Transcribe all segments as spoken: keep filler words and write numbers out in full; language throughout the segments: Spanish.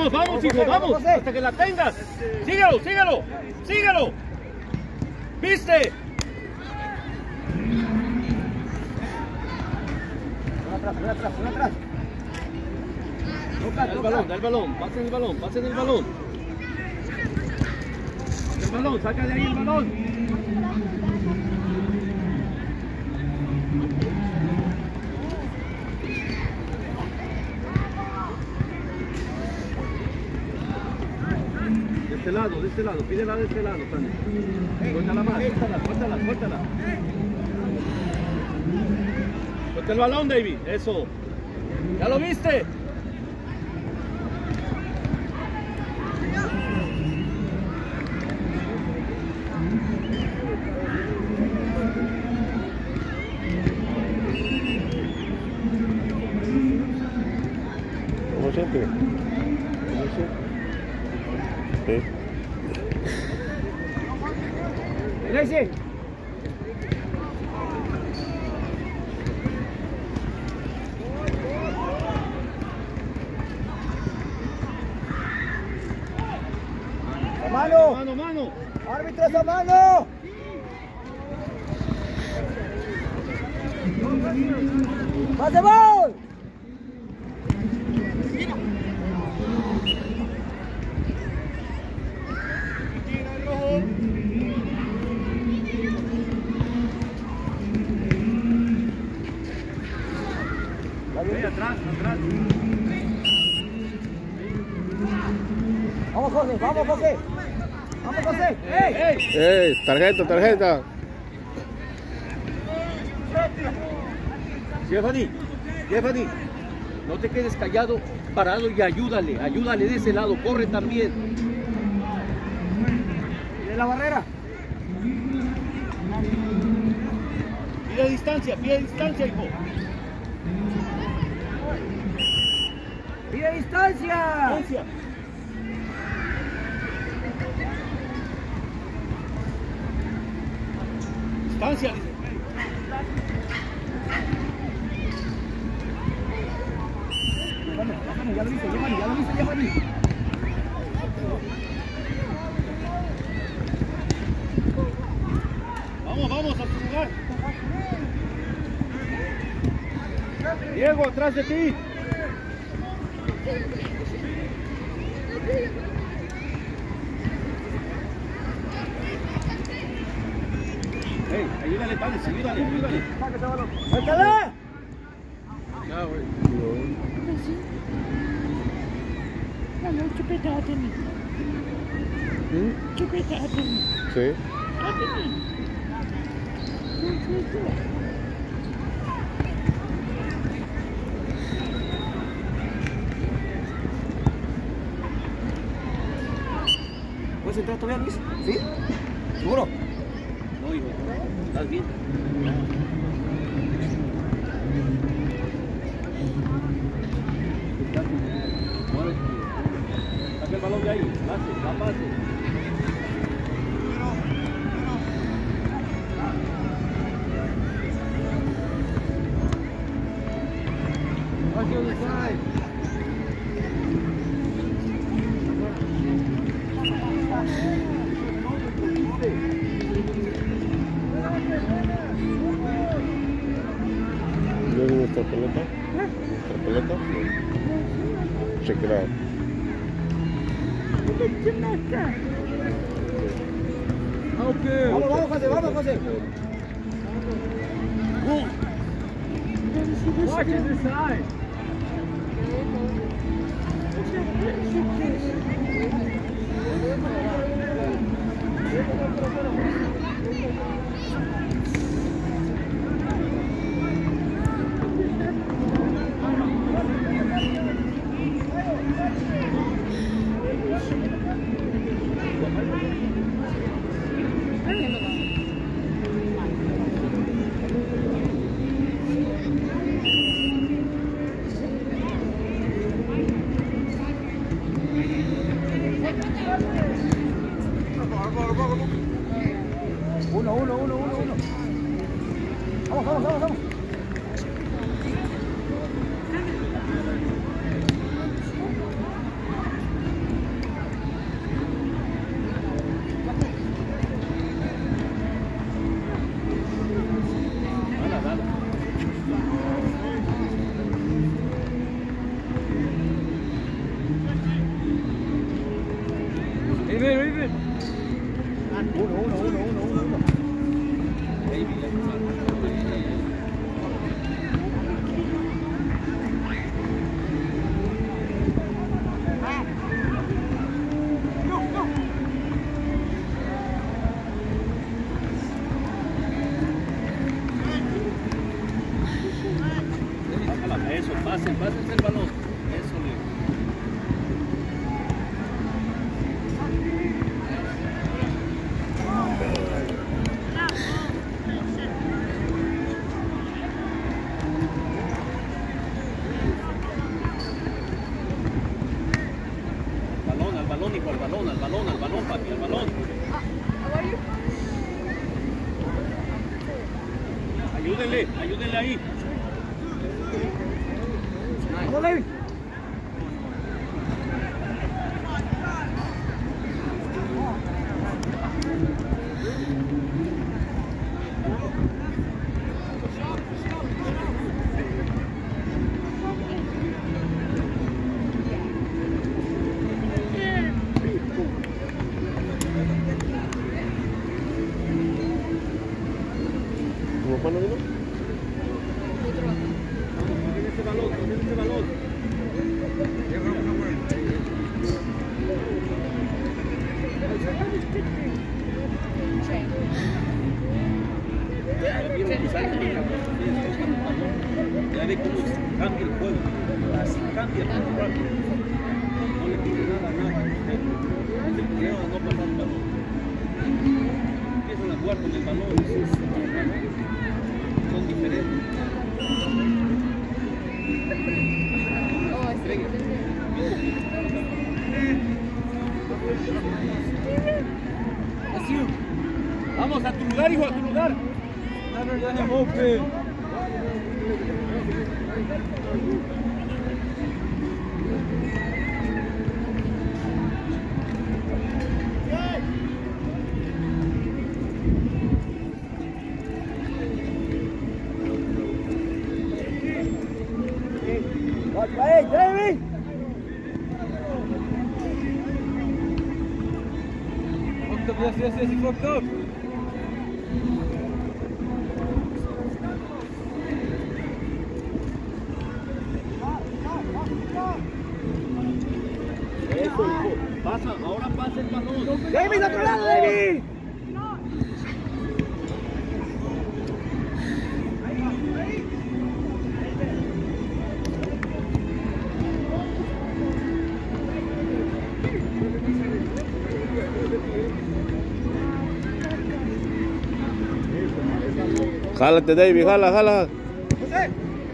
Vamos, vamos, hijo, vamos, hasta que la tengas. Síguelo, síguelo, síguelo. ¿Viste? Una atrás, una atrás, una atrás. Da el balón, da el balón, pasen el balón, pasen el balón. El balón, saca de ahí el balón. De este lado, de este lado, pídela de este lado, Tania. Suéltala más, suéltala, suéltala, suéltala. Suelta el balón, David, eso. ¿Ya lo viste? ¿Cómo siente? ¿Cómo siente? Sí. Gracie. ¡A mano! Mano, mano. ¡Árbitros a mano! ¡Más de gol! Ahí atrás, atrás. Vamos, José, vamos, José. Vamos, José. ¡Ey! ¡Ey! ¡Ey! Tarjeta, tarjeta. Stephanie, Stephanie, no te quedes callado, parado y ayúdale, ayúdale de ese lado, corre también. Pide la barrera. Pide distancia, pide distancia, hijo. Pide distancia. Distancia. Distancia, dice. Vamos, vamos, ya lo viste, ya lo viste, ya lo viste. Vamos, vamos a tu lugar. Diego, atrás de ti. Hey, ayúdale, Pales, ayúdale, ayúdale. ¡Suéltala! Ya, güey. Hello, chupeta atemi. ¿Mm? Chupeta atemi. Sí. Atemi. Go, go, go. ¿Puedes entrar todavía, Luis? ¿Sí? ¿Seguro? No, hijo, ¿estás bien? Saca el balón de ahí, pase, va pase. Watch the other side. ¿Viene nuestra pelota? ¿Nuestra pelota? Check it out. Okay. Vamos, vamos, José, vamos, José. Watch this side. Uno, uno, uno, uno, uno. Vamos, vamos, vamos, vamos. Primero, Iber. Uno, uno, uno, uno, uno, uno. Eso, pasen, pasen el balón. Eso, Leo. Balón, al balón, hijo, al balón, al balón, al balón, papi, al balón. Ayúdenle, ayúdenle ahí. Vamos, David. ¿Cómo fue, no vino? Miren este balón, miren este balón. Ya vieron que sale bien, ya ve cómo cambia el juego, así cambia tan rápido. No le pide nada a nadie. Es el problema de no pasar el balón. Empiezan a jugar con el balón, son diferentes. Así. Vamos a tu lugar, hijo, a tu lugar. Hey, David. Fucked up, yes, yes, yes, he fucked up. Eso, hijo. Pasa, ahora pasa el balón. David, a otro lado, David. Jálate, David, jala, jala. José.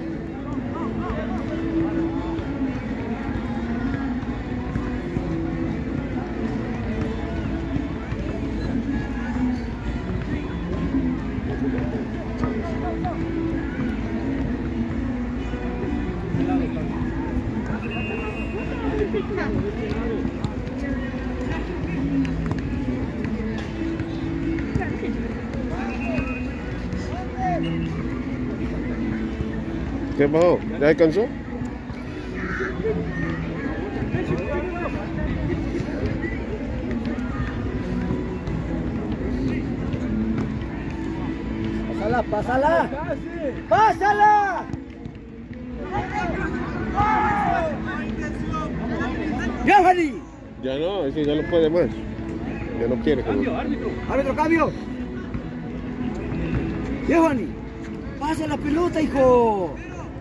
¿Qué pasó? ¿Ya descansó? Pásala, pásala. Pásala. Ya, Fanny. Ya no, ese ya no puede más. Ya no quiere. Cambio, árbitro. Árbitro, cambio. Ya, Fanny. Pasa la pelota, hijo.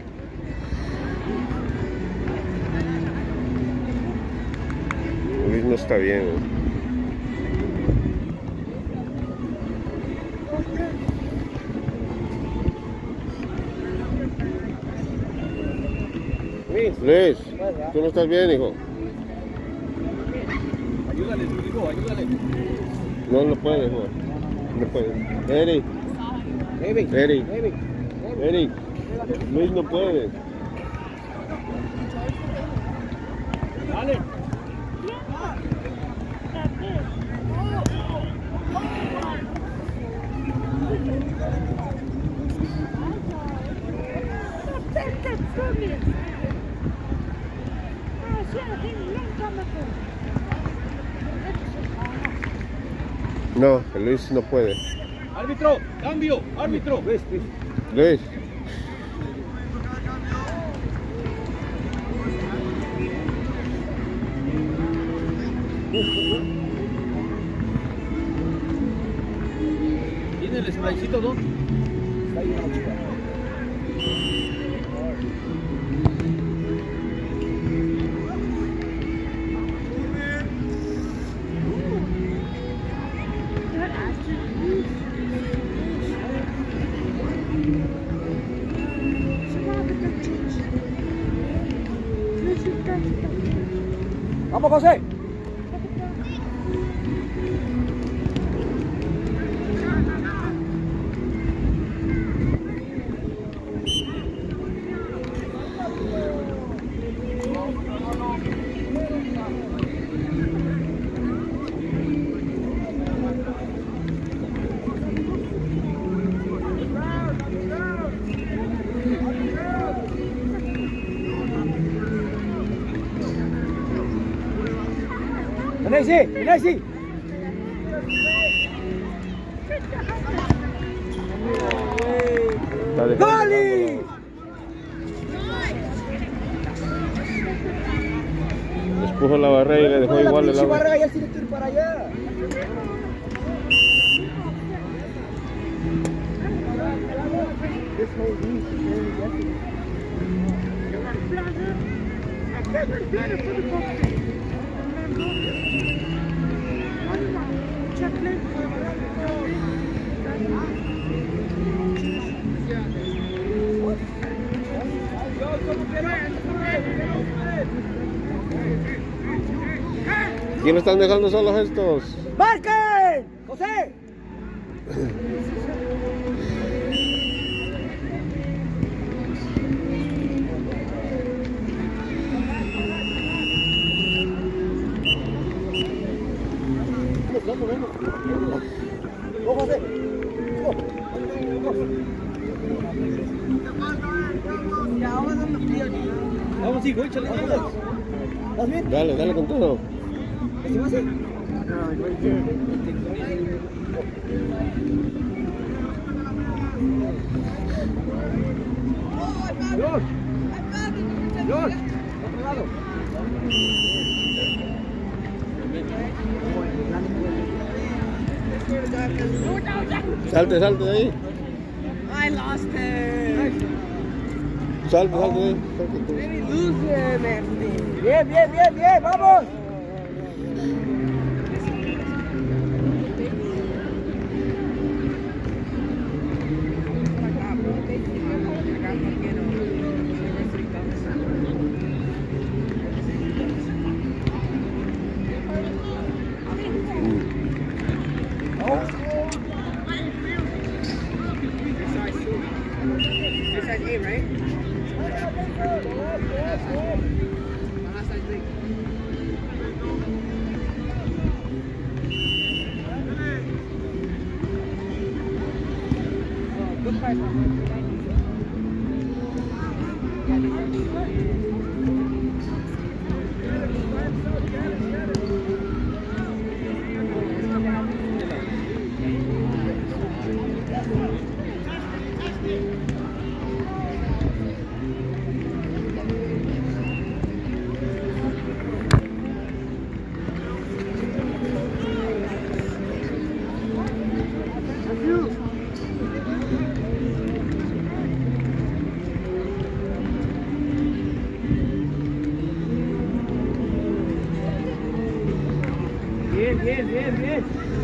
Luis no está bien. Luis. Luis, tú no estás bien, hijo. Ayúdale, hijo, ayúdale. No, no puede jugar. No puede. Eric, David. Eric, David. Eric. Luis no puede. Dale. No, que Luis no puede. Árbitro, cambio, árbitro. Luis, Luis. Luis. ¿Tiene el spraycito, Don? Está ahí una chica. Vamos, José. Messi, Messi. ¡Dale! Despujo la barrera y le dejó igual el agua. Barrera, ya tiene que ir para allá. ¿Quién están dejando solos estos? ¡Marquen! ¡José! ¡Go, José! ¡Go! Vamos, hijo, échale ganas. ¿Estás bien? Dale, dale con todo. ¿Qué va a hacer? George. George. Otro lado. Salte, salte de ahí. I lost it. Salte, salte de ahí. Maybe lose him, Anthony. Bien, bien, bien, bien, vamos. Bien, bien, bien, bien.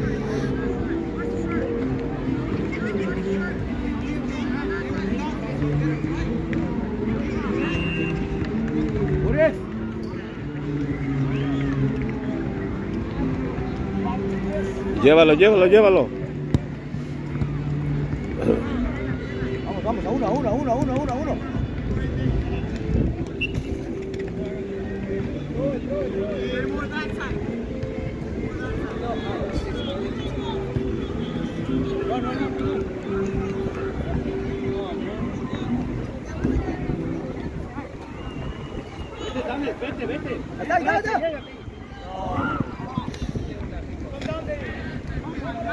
Llévalo, llévalo, llévalo. Vamos, vamos, a uno, a uno, a uno, a uno, a uno, a uno. No, no, no. Vete, vete, vete. Allá, allá, allá.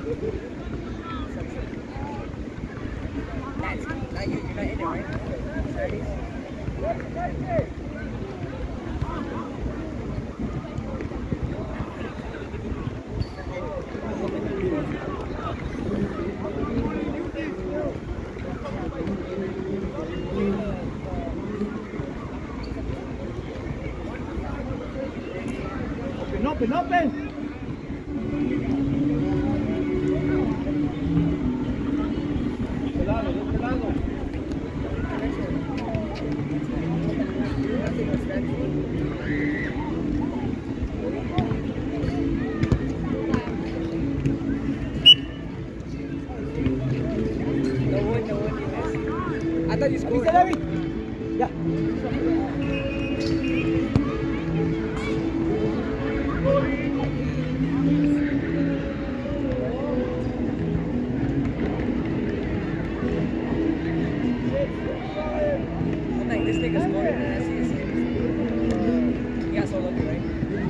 That's not you. You're not in it, right? Saturdays. Open, open! De este lado, de este lado. No wood, no wood, you missed. I thought you scored. ¿Viste, David? Ya. I'm like, this nigga scored and then I see his name. You got so lucky, right?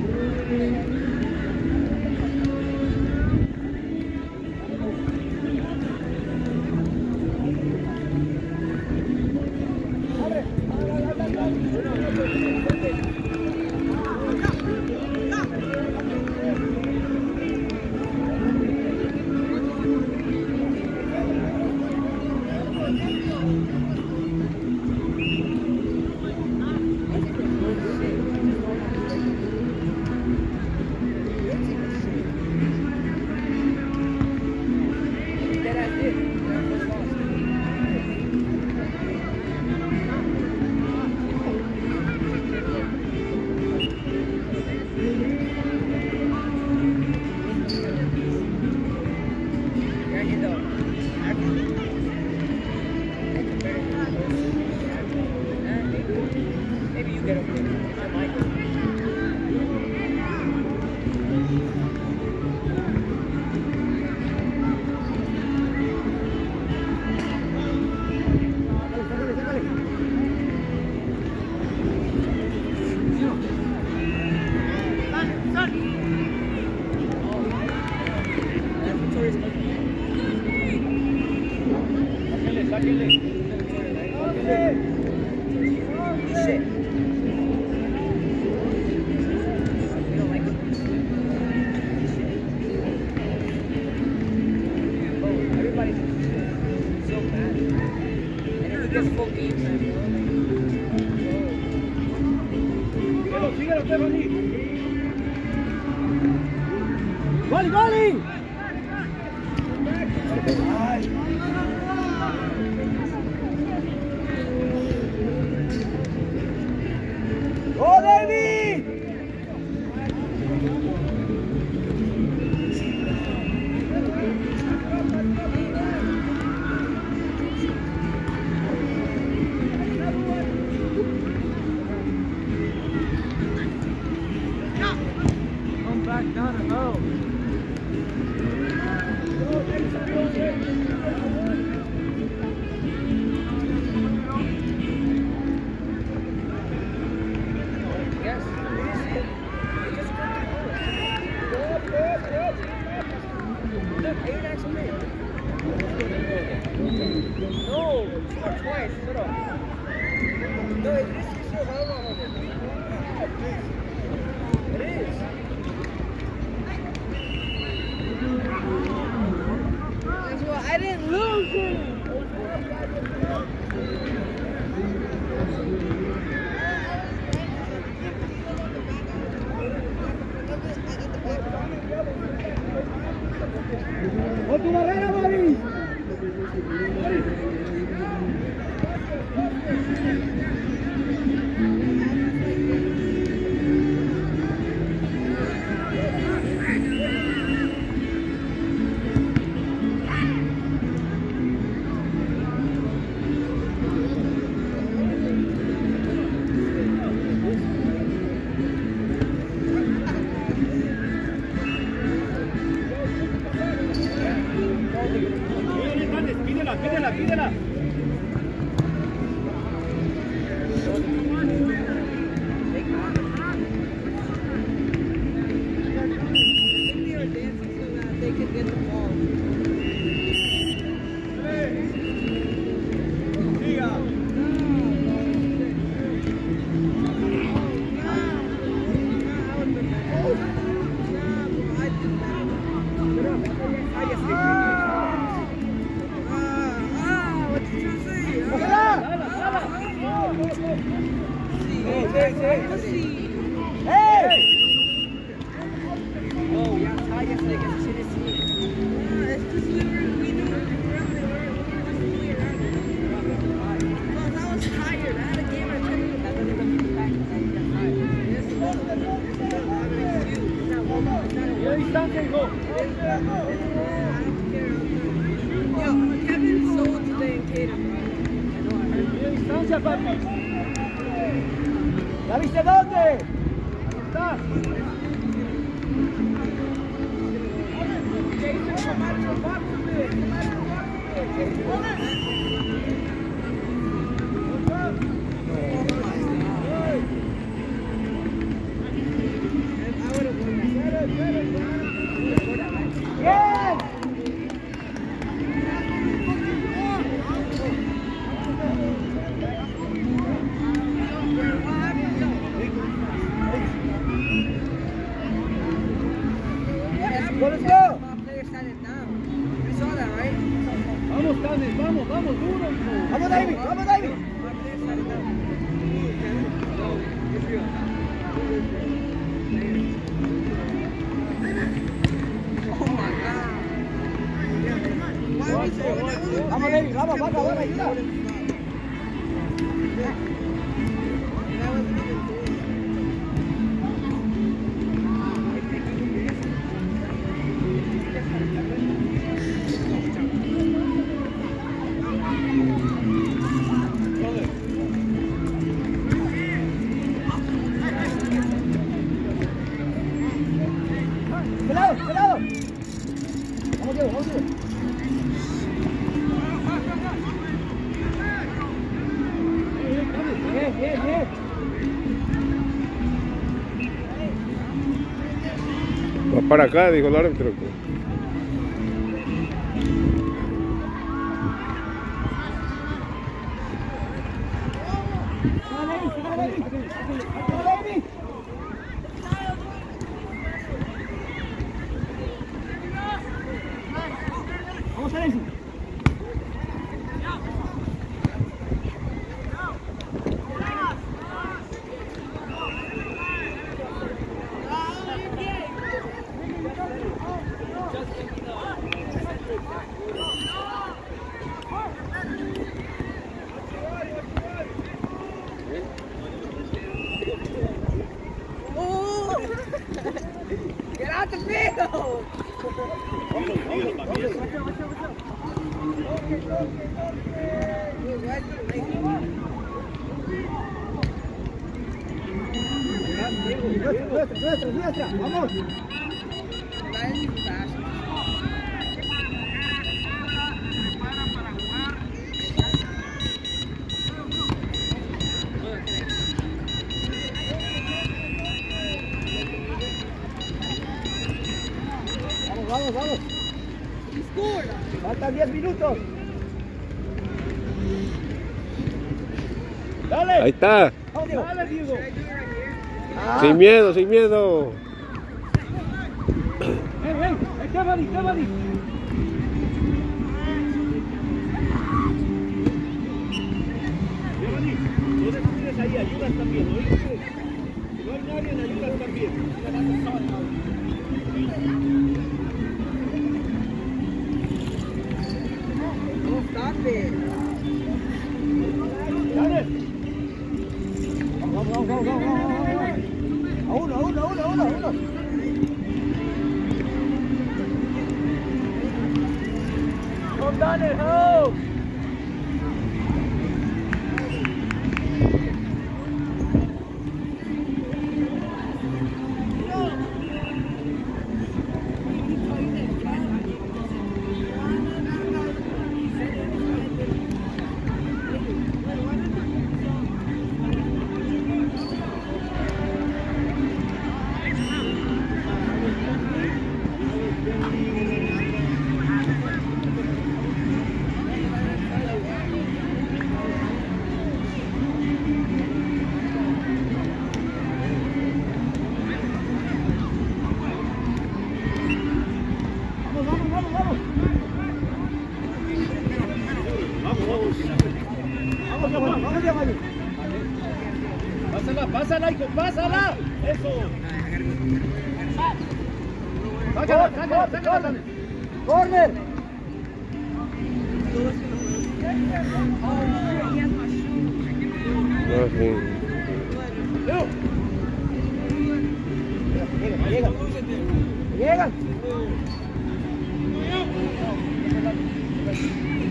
That I did. That was lost. Right here, though. Maybe you get up there. I might go. Sáquenle, sáquenle. Shit. You don't like it? Oh, everybody's so bad. And if he gets full games, man. Síguelo, síguelo, Stephanie. ¡Goli, goli! Ay. ¡Go, David! Come back down and low. Yes. He just got Look, eight actual minutes. No, scored twice. Shut up. No, it is still how long of it? It is. That's why I didn't lose it. ¡Con tu barrera, Mari! ¡Ey! Oh, yeah, I guess I guess shit is It's just we were, we knew we were around there. We were just fooling around. Well, I was tired. I had a game. I tried to that doesn't come to the back. This is not an excuse. It's not one more. It's not a ¡Mira distancia, hijo! Yo, Kevin sold today in Cater, bro. ¡Mira distancia, papi! ¿Ya viste dónde? Ahí está. ¡Bien! ¡Let's go! My player sat it down. You saw that, right? Vamos, Canes, vamos, vamos, duro, hijo. Vamos, David, vamos, David. My player sat it down. Oh my god. Why was it when I was Vamos, David, vamos, vamos, vamos, ahí está. ¡Pelado, pelado! Vamos, Diego, vamos, Diego. Bien, bien, bien. Va para acá, dijo el árbitro. Vamos, Alexis. Get out the field! Nuestra, nuestra, nuestra, vamos. Vamos, vamos, vamos. Faltan diez minutos. Dale. Ahí está. Vamos, Diego. Dale, Diego. Ah. Sin miedo, sin miedo. Ven, ven. Está, Mari, está, Mari. No descuides ahí, ayudas también, ¿oíste? Si no hay nadie, ayudas también. Don't stop it. Dale. Vamos, vamos, vamos, vamos, vamos. A uno, a uno, a uno, a uno, a uno. Come down and help. ¡Pásala! Eso. ¡Sácala, sácala, sácala! ¡Corner! No, sí. Llegan, llegan. Llegan.